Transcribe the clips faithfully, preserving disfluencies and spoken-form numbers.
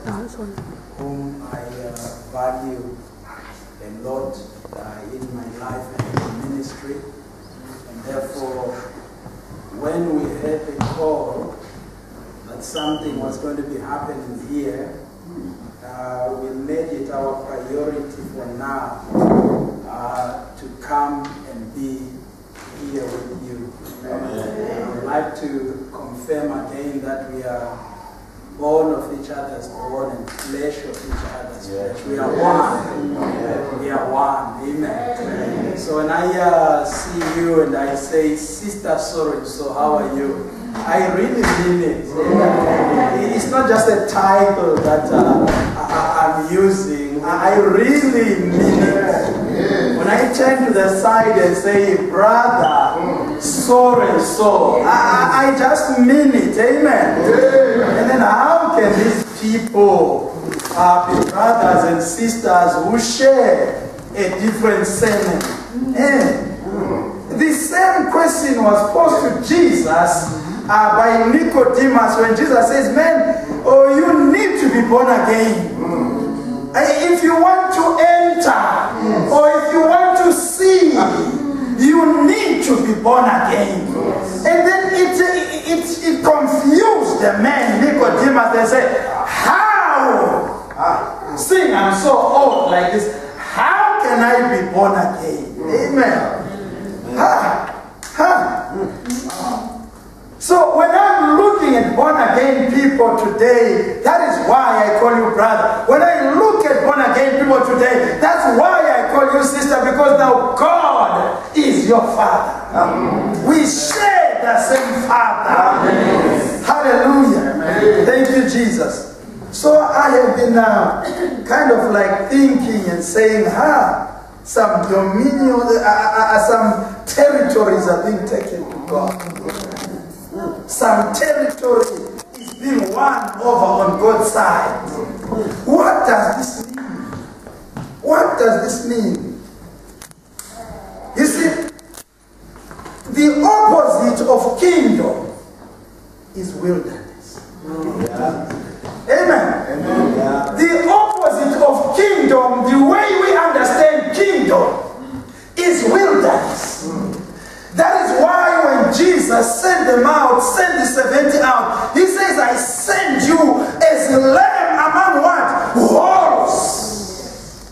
whom I uh, value a lot uh, in my life and in ministry. And therefore, when we heard the call that something was going to be happening here, uh, we made it our priority for now uh, to come and be here with you. Amen. I would like to confirm again that we are born of each other's bone and flesh of each other's flesh. We are one. Yeah. We are one. Amen. Amen. So when I uh, see you and I say, Sister Sorry, so how are you? I really mean it. Amen. It's not just a title that uh, I, I'm using. I really mean it. When I turn to the side and say, brother, so and so, I, I just mean it. Amen. And then how can these people uh, be brothers and sisters who share a different surname? And the same question was posed to Jesus uh, by Nicodemus when Jesus says, man, oh, you need to be born again. If you want to enter, or if you want to see, you need to be born again. And then it, it, it, it confused the man, Nicodemus. They say, how? Seeing I'm so old like this, how can I be born again? Amen. Ha, ha. So when I'm looking at born again people today, that is why I call you brother. When I look at born again people today, that's why I call you sister, because now God is your father. Amen. We share the same father. Amen. Hallelujah. Amen. Thank you, Jesus. So I have been uh, kind of like thinking and saying, ah, some dominion, uh, uh, some territories are being taken to God. Some territory is being won over on God's side. What does this mean? What does this mean? You see, the opposite of kingdom is wilderness. Yeah. Amen. Amen. Yeah. The opposite of kingdom, the way we understand kingdom, is wilderness. Mm. That is why when Jesus sent them out, sent the seventy out, he says, I send you as a lamb among what? Wolves.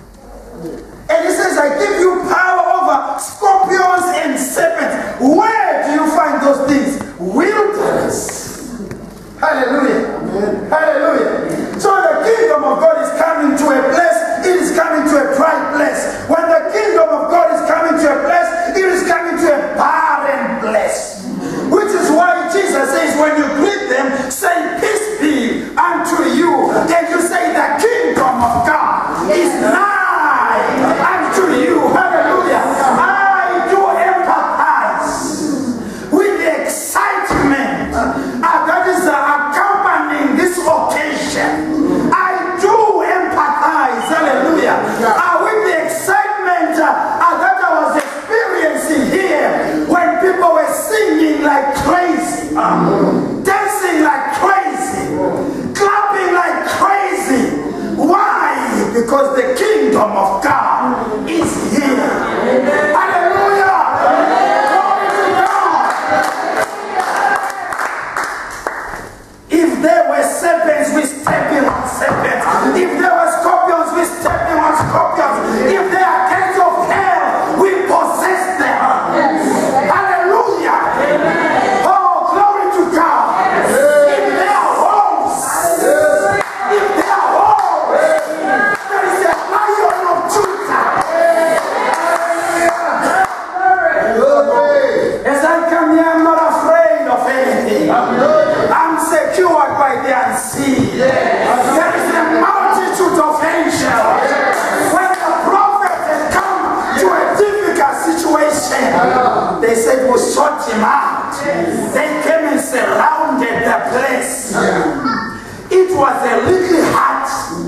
And he says, I give you power over scorpions and serpents. Where do you find those things? Wilderness. Hallelujah. Amen. Hallelujah. So the kingdom of God is coming to a place, it is coming to a dry place. When the kingdom of God is coming to a place, it is coming to a barren place. Which is why Jesus says, when you greet them, say, peace be unto you. And you say, the kingdom of God is nigh unto you. Hallelujah. I do empathize with the excitement uh, that is uh, accompanying this occasion. I do empathize, hallelujah, uh, with the excitement uh, uh, that I was experiencing here when people were singing like crazy, uh, dancing like crazy, clapping like crazy. Why? Because the kingdom of God is here. Amen. Hallelujah. Amen. Glory to God. If there were serpents, we step in on serpents. If there were scorpions, we step in on scorpions. If there are gates of hell, we possess them. Yes. Hallelujah. Amen. Oh, glory to God. Yes. If there are homes, yes. If there are homes, yes. There is a lion of Judah. Yes. As I come here, I'm not afraid of anything. I'm secured by the unseen. Yes. There is a multitude of angels. When the prophet had come to a difficult situation, they said, we'll sort him out. They came and surrounded the place. It was a little hut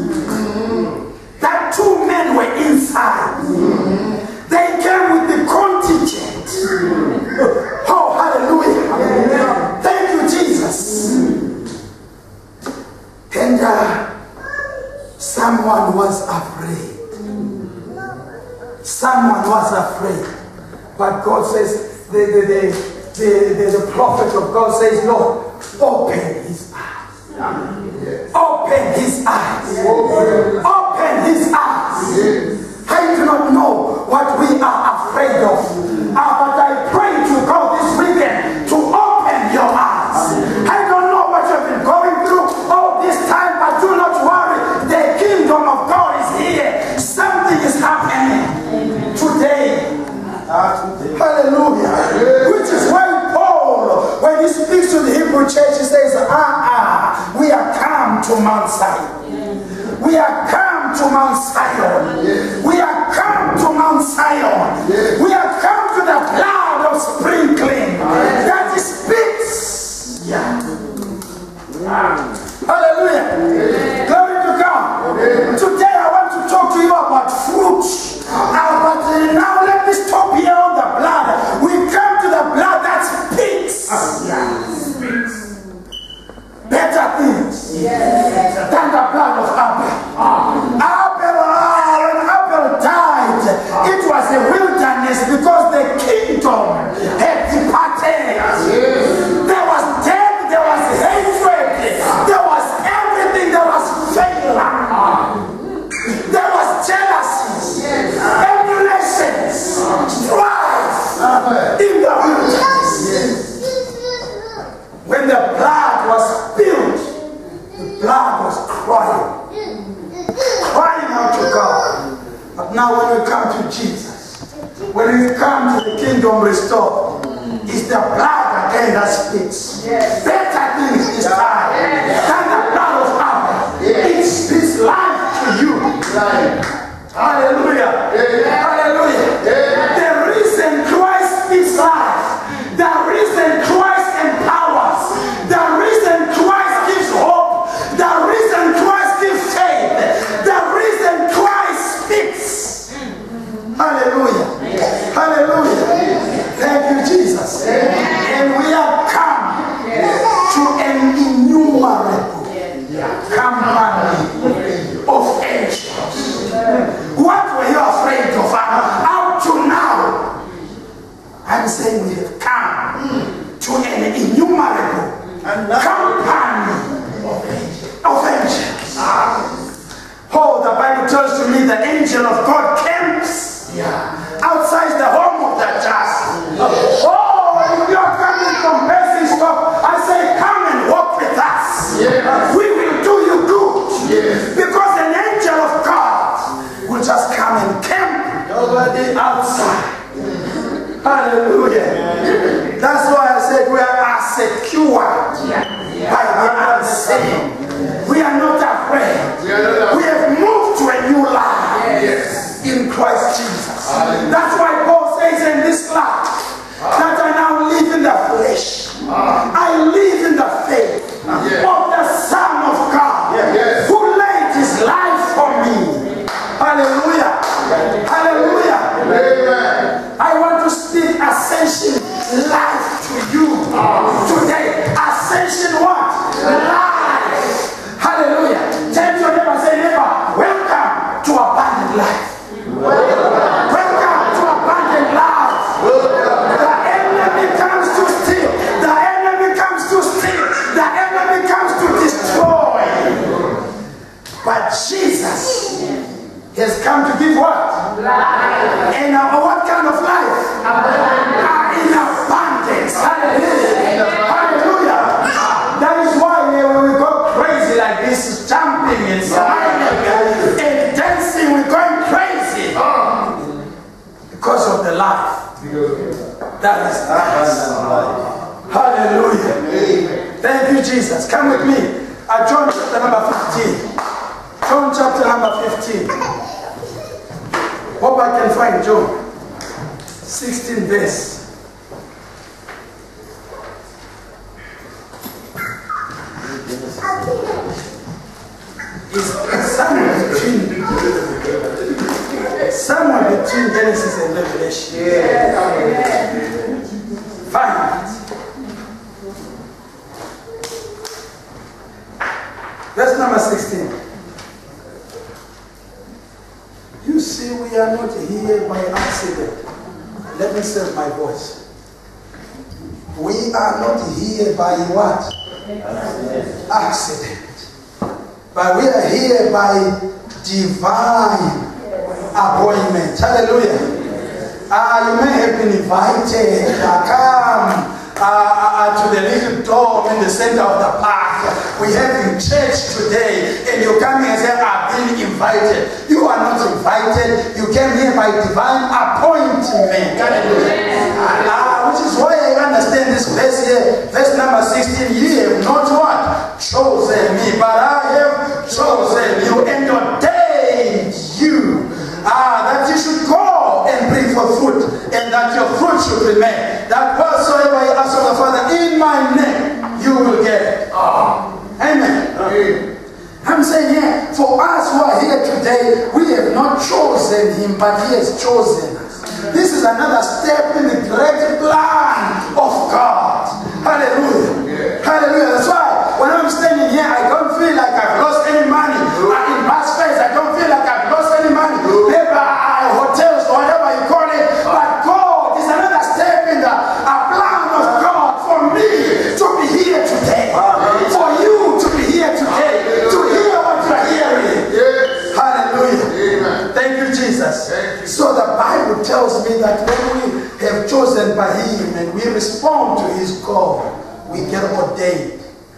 that two men were inside. They came with the contingent. Oh, hallelujah. Thank you, Jesus. And uh, someone was afraid. Someone was afraid. But God says, the, the, the, the, the, the prophet of God says, Lord, open his eyes. Yes. Open his eyes. Yes. Open his eyes. Yes. I do not know what we are afraid of. Uh, but I pray to God this weekend to open your eyes. I don't know what you've been going through all this time, but do not worry. The kingdom of God is here. Something is happening today. Hallelujah. Yeah. Which is why Paul, when he speaks to the Hebrew church, he says, ah, ah, we are come to Mount Zion. Yeah. We are come to Mount Zion. Yeah. We are come to Mount Zion. Yeah. We are come to the blood of sprinkling. Yeah. That speaks. Yeah. Yeah. Hallelujah. Yeah. Glory to God. Yeah. Today I want to talk to you about fruit. Uh, but uh, now let me stop here on the blood. We come to the blood that speaks. Uh, yeah. Speaks. Better things yes. than the blood of Abel. Uh, Abel, uh, when Abel died, uh, it was a wilderness because the kingdom had departed. Yes. There was death, there was hatred, there was everything, there was failure. Uh, there was jealousy. Yes. Emulations, strife in the wilderness. Yes. When the blood was spilled, the blood was crying, crying out to God. But now when we come to Jesus, when we come to the kingdom restored, it's the blood again that speaks. Yes. Better things this time yes. than the blood of Abel. Yes. It speaks life to you. Right. Hallelujah. Yeah. Hallelujah. Yeah. The reason Christ is life, the reason Christ empowers, the reason Christ gives hope, the reason Christ gives faith, the reason Christ speaks. Hallelujah. Yeah. Hallelujah. Yeah. Thank you, Jesus. Yeah. And we have come yeah. to an innumerable yeah. company of angels. What were you afraid of? Up to now, I'm saying we have come to an innumerable company of angels. Oh, the Bible tells to me the angel of God camps outside the home of the just. Oh, if you are coming from basic stuff, I say come and walk with us. We will do you good. Because an angel of God will just come and camp outside. Hallelujah. Yeah. That's why I said we are secured yeah. by the unseen. Yeah. We are not afraid. Yeah. We have moved to a new life yes. in Christ Jesus. Hallelujah. That's why Paul says in this life that I now live in the flesh. I live in the faith yeah. of the Son of God yeah. who laid his life for me. Hallelujah. Hallelujah. Amen. I want to speak ascension life to you today. Ascension what? Life. Hallelujah. Tell your neighbor, say neighbor, welcome to abundant life. Welcome, welcome to abundant life. The enemy comes to steal. The enemy comes to steal. The enemy comes to destroy. But Jesus has come to give what? Life. And uh, what kind of life? Uh, in abundance. Hallelujah. Hallelujah. That is why uh, when we go crazy like this, jumping and smiling and dancing, we're going crazy. Because of the life. That is life. Hallelujah. Thank you, Jesus. Come with me. Uh, John chapter number fifteen. John chapter number fifteen. Hope I can find John. sixteen verse. It's somewhere between, somewhere between Genesis and Revelation. Yeah. Find it. Verse number sixteen. see, we are not here by accident. Let me save my voice. We are not here by what? Accident. But we are here by divine appointment. Hallelujah. Uh, you may have been invited. Uh, come uh, uh, to the little dome in the center of the park. We have in church today, and you come here and say, I've been invited. You are not invited. You came here by divine appointment. Hallelujah. Uh, which is why I understand this verse here, verse number sixteen. Ye have not what? Chosen me, but I have chosen you and ordained you. Ah, that you should go and bring forth fruit, and that your fruit should remain. That whatsoever you ask of the Father in my name, you will get. Oh. Amen. Amen. I'm saying here, for us who are here today, we have not chosen him, but he has chosen us. This is another step in the great plan of God. Hallelujah. Yeah. Hallelujah. That's why when I'm standing here, I don't feel like I've lost any money. I'm in bad space. I don't feel like I've lost any money. Maybe I hotels or whatever you call it. But God is another step in the a plan of God for me to be here today. For you to be here today. To hear what you're hearing. Yes. Hallelujah. Thank you, Jesus. Thank you. So the Bible tells me that when we have chosen by him and we respond to his call, we get ordained.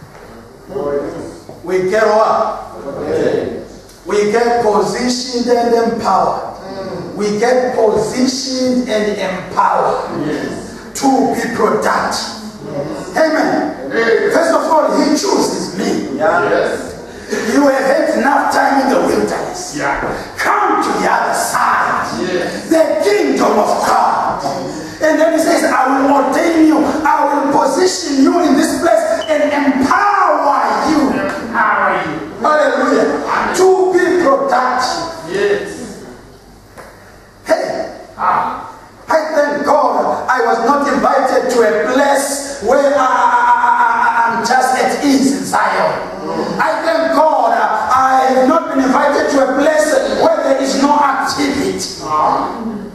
We get what? Ordained. We get positioned and empowered. We get positioned and empowered yes. to be productive. Yes. Amen. Yes. First of all, he chooses me. Yeah. Yes. You have had enough time in the wilderness. Yeah. Come to the other side. Yes. The kingdom of God. And then he says, I will ordain you. I will position you in this place and empower you. Empower you. Hallelujah. Amen. To be productive. Yes. Hey. Ah. I thank God I was not invited to a place where I, I, I, I'm just at ease in Zion. Mm. I thank God I have not been invited to a place where there is no activity. Mm.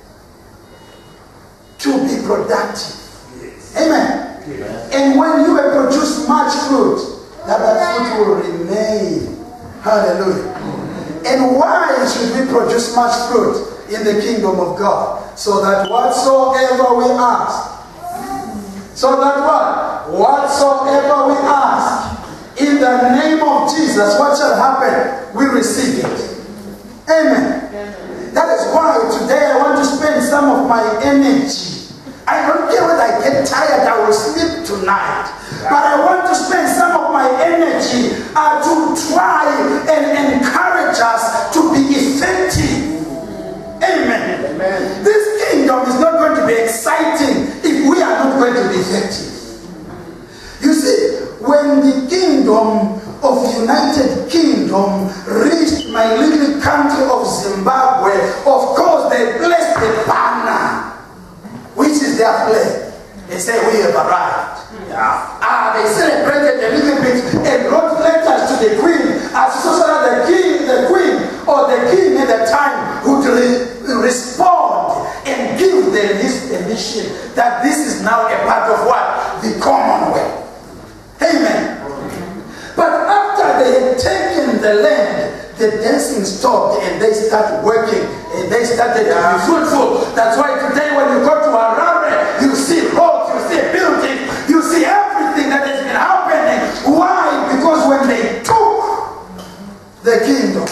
To be productive. Yes. Amen. Yes. And when you have produced much fruit, that, that fruit will remain. Hallelujah. Mm. And why should we produce much fruit in the kingdom of God? So that whatsoever we ask, so that what? Whatsoever we ask, in the name of Jesus, what shall happen? We receive it. Amen. Amen. That is why today I want to spend some of my energy. I don't care whether I get tired, I will sleep tonight. But I want to spend some of my energy uh, to try and encourage us to be effective. Amen. Amen. This kingdom is not going to be exciting if we are not going to be effective. You see, when the kingdom of United Kingdom reached my little country of Zimbabwe, of course they placed the banner, which is their flag. They say we have arrived. Yeah. Ah, they celebrated a little bit and wrote letters to the queen, as so that the king, the queen, or the king at the time would re respond and give them his permission that this is now a part of what? The Commonwealth. Amen. But after they had taken the land, the dancing stopped and they started working and they started to be fruitful. That's why today when you go to Harare, you see roads, you see buildings, you see everything that has been happening. Why? Because when they took the kingdom,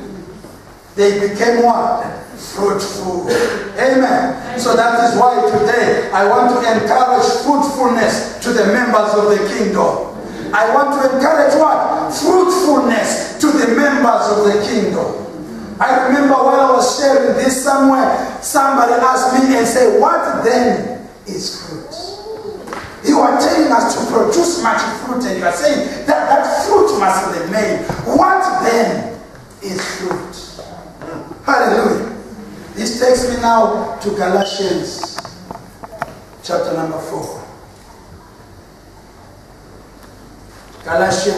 they became what? Fruitful. Amen. So that is why today I want to encourage fruitfulness to the members of the kingdom. I want to encourage what? Fruitfulness to the members of the kingdom. I remember while I was sharing this somewhere, somebody asked me and said, what then is fruit? You are telling us to produce much fruit and you are saying that that fruit must remain. What then is fruit? Hallelujah. This takes me now to Galatians chapter number four.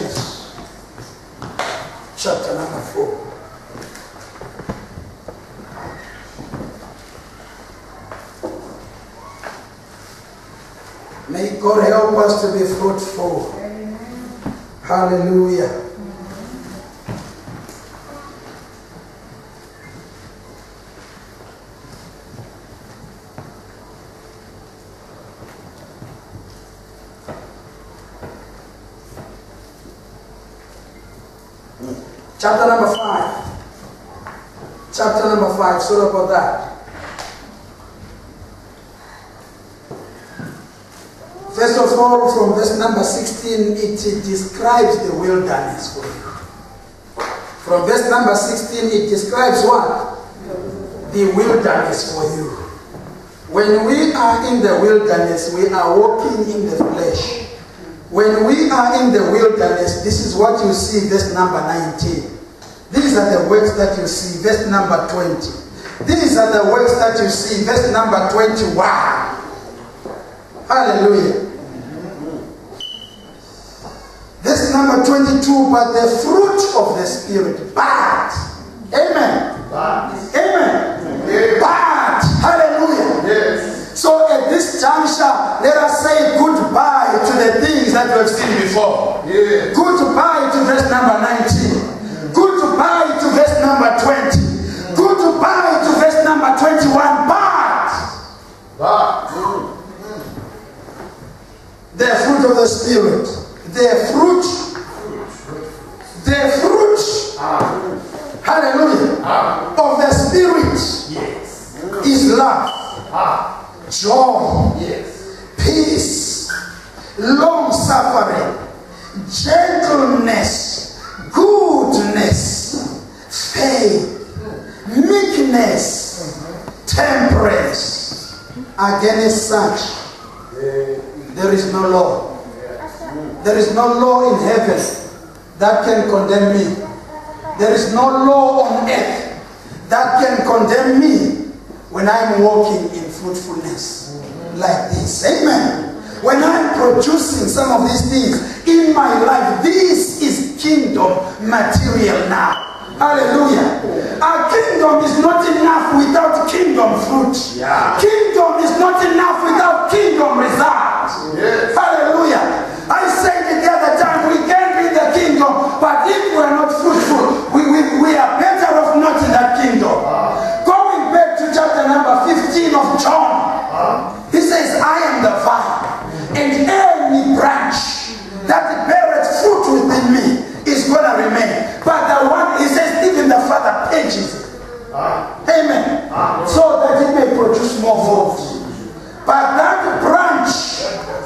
Galatians chapter number four. God help us to be fruitful. Hallelujah. Chapter number five. Chapter number five. Sorry about that. First of all, from verse number sixteen, it describes the wilderness for you. From verse number sixteen, it describes what? The wilderness for you. When we are in the wilderness, we are walking in the flesh. When we are in the wilderness, this is what you see, verse number nineteen. These are the words that you see, verse number twenty. These are the words that you see, verse number twenty-one. Hallelujah. Verse number twenty-two, but the fruit of the Spirit, but. Amen. But. Amen. Yes. But. Hallelujah. Yes. So at this juncture, let us say goodbye to the things that we have seen before. Yes. Goodbye to verse number nineteen. Goodbye to verse number twenty. Goodbye to verse number twenty-one. But. But. The fruit of the Spirit. The fruit. The fruit. Ah. Hallelujah. Ah. Of the Spirit. Yes. Is love. Ah. Joy. Yes. Peace. Long suffering. Gentleness. Goodness. Faith. Meekness. Temperance. Against such there is no law. There is no law in heaven that can condemn me. There is no law on earth that can condemn me when I'm walking in fruitfulness like this. Amen. When I'm producing some of these things in my life, this is kingdom material now. Hallelujah. Our kingdom is not enough without kingdom fruit. Yeah. Kingdom is not enough without kingdom results. Yes. Hallelujah. I said it the other time, we can be in the kingdom, but if we are not fruitful, we, we, we are better off not in that kingdom. Uh. Going back to chapter number fifteen of John, uh. he says, I am the vine, and any branch that beareth fruit within me is going to remain. But the one, he says, even the Father pages it. Ah. Amen. Ah. So that it may produce more fruit. But that branch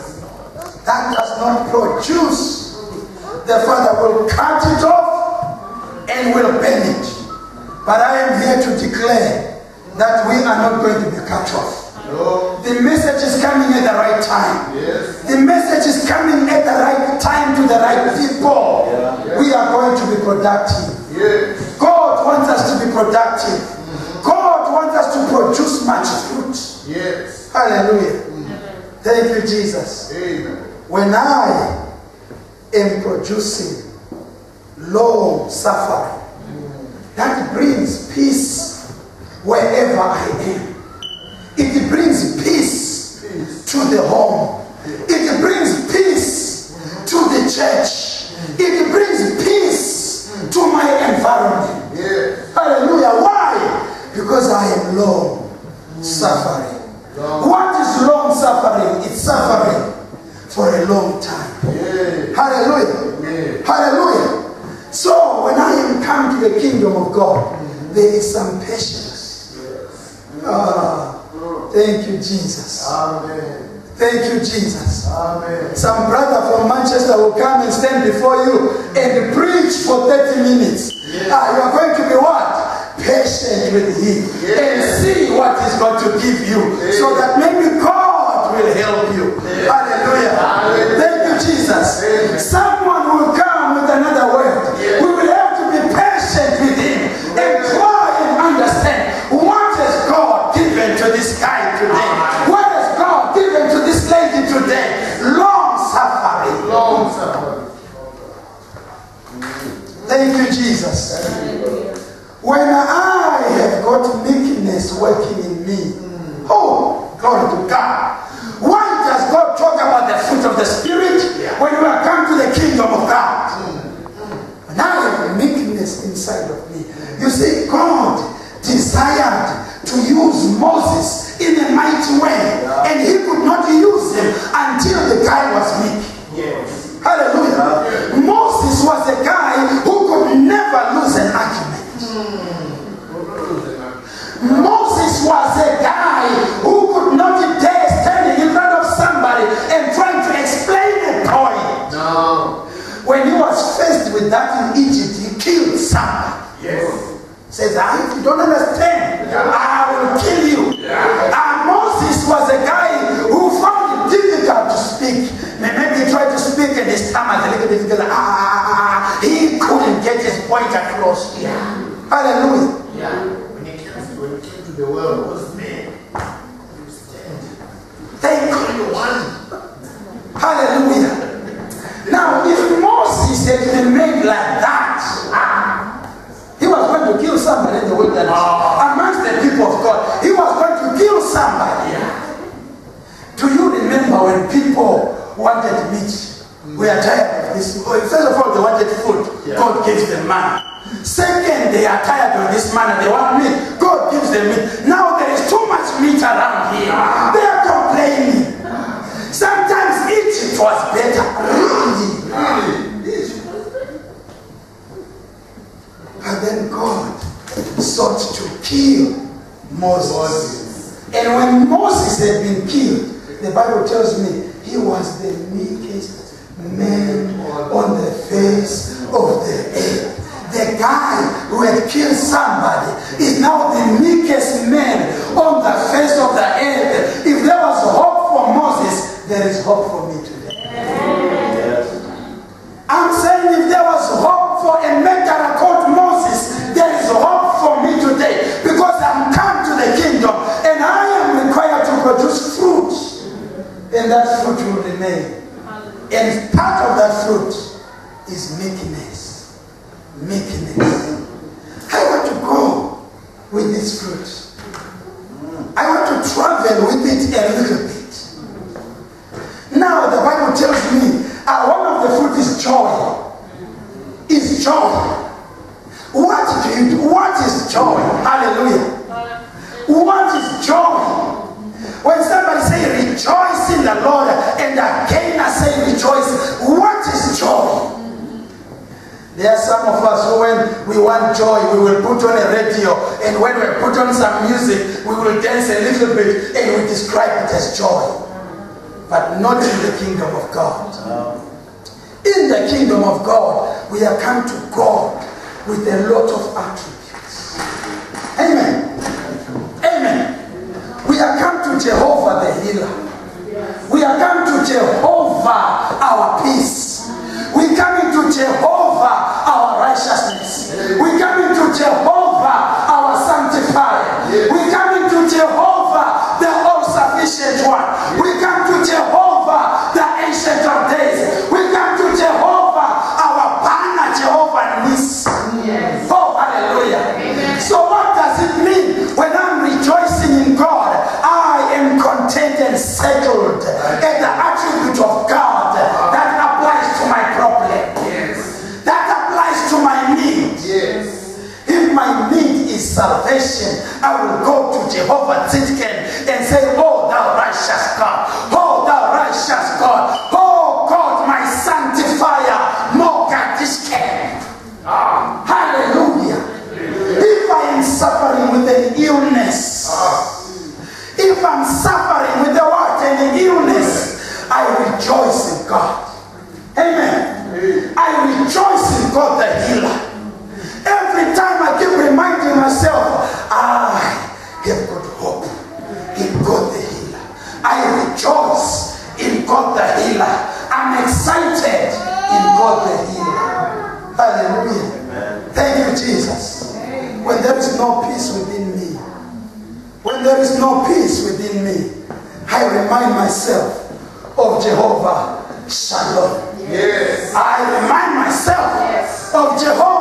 that does not produce, the Father will cut it off and will burn it. But I am here to declare that we are not going to be cut off. No. The message is coming at the right time. Yes. The message is coming at the right time to the right people. Yeah. Yeah. We are going to be productive. Yes. God wants us to be productive. Mm-hmm. God wants us to produce much fruit. Yes. Hallelujah. Mm-hmm. Thank you, Jesus. Amen. When I am producing long suffering, mm-hmm. that brings peace wherever I am. It brings peace, peace to the home. It brings peace to the church. It brings peace to my environment. Yeah. Hallelujah. Why? Because I am long suffering. Long. What is long suffering? It's suffering for a long time. Yeah. Hallelujah. Yeah. Hallelujah. So when I am come to the kingdom of God, mm-hmm. there is some patience. Yes. Ah. Thank you, Jesus. Amen. Thank you, Jesus. Amen. Some brother from Manchester will come and stand before you and preach for thirty minutes. Yes. Ah, you are going to be what? Patient with him. Yes. And see what he's going to give you. Yes. So that maybe God will help you. Yes. Hallelujah. Hallelujah. Thank you, Jesus. Amen. Someone will come with another word. Yes. We will have to be patient with him. Yes. And try and understand what has God given to this guy today. What has God given to this lady today? Long suffering. Long suffering. Thank you, Jesus. When I have got meekness working in me, oh, glory to God. Why does God talk about the fruit of the Spirit when we are come to the kingdom of God. And I have meekness inside of me. You see, God desired to use Moses in a mighty way, and he could not use him until the guy was meek. Yes. Hallelujah. Yeah. Moses was a guy who could never lose an argument. Mm. Moses was a guy who could not dare standing in front of somebody and trying to explain a point. No. When he was faced with that in Egypt, he killed somebody. Yes. Says, ah, if you don't understand, yeah. I will kill you. Yeah. And Moses was a guy who found it difficult to speak. Maybe he tried to speak and his tongue was a little difficult. Ah, he couldn't get his point across. Yeah. Hallelujah. Yeah. When he came, when he came to the world, it was man. You stand. Thank you. One. Hallelujah. Now, if Moses had been made like that, he was going to kill somebody in the wilderness. Oh. Amongst the people of God, he was going to kill somebody. Yeah. Do you remember when people wanted meat? Mm. We are tired of this. First of all, they wanted food. Yeah. God gives them manna. Second, they are tired of this manna. They want meat. God gives them meat. Now there is too much meat around here. Ah. They are complaining. Sometimes Egypt was better. Really? Really? And then God sought to kill Moses. And when Moses had been killed, the Bible tells me he was the meekest man on the face of the earth. The guy who had killed somebody is now the meekest man on the face of the earth. If there was hope for Moses, there is hope for me today. Yes. I'm saying if there was hope for a mentor called Moses, there is hope for me today, because I'm come to the kingdom and I am required to produce fruit, and that fruit will remain. And part of that fruit is meekness. Meekness. I want to go with this fruit. I want to travel with it a little bit. Now the Bible tells me uh, one of the fruit is joy. Is joy. What do you do? What is joy? Hallelujah. What is joy? When somebody say rejoice in the Lord, and again I say rejoice, what is joy? There are some of us who, when we want joy, we will put on a radio, and when we put on some music, we will dance a little bit and we describe it as joy. But not in the kingdom of God. In the kingdom of God, we have come to God with a lot of attributes. Amen. Amen. We have come to Jehovah the healer. We have come to Jehovah our peace. We come into Jehovah our righteousness. We come into Jehovah our sanctifier. We come into Jehovah the all-sufficient one. We come to Jehovah the ancient of days. We come to Jehovah our banner, Jehovah Nissi. Yes. Oh, hallelujah. Amen. So what does it mean when I'm rejoicing in God? I am content and settled in the attribute of God that applies to my problem. Yes. That applies to my need. Yes. If my need is salvation, I will go to Jehovah Tzidken and say, oh, thou righteous God. Oh, thou righteous God. Oh, God, my sanctifier. Mokadishke. Ah, hallelujah. If I am suffering with an illness, if I'm suffering with the what and an illness, I rejoice in God. Amen. I rejoice in God the healer. Every time I keep reminding myself, I have got hope in God the healer. I rejoice in God the healer. I'm excited in God the healer. Hallelujah. Amen. Thank you, Jesus. Amen. When there is no peace within me, when there is no peace within me, I remind myself of Jehovah Shalom. Yes. I remind myself yes. of Jehovah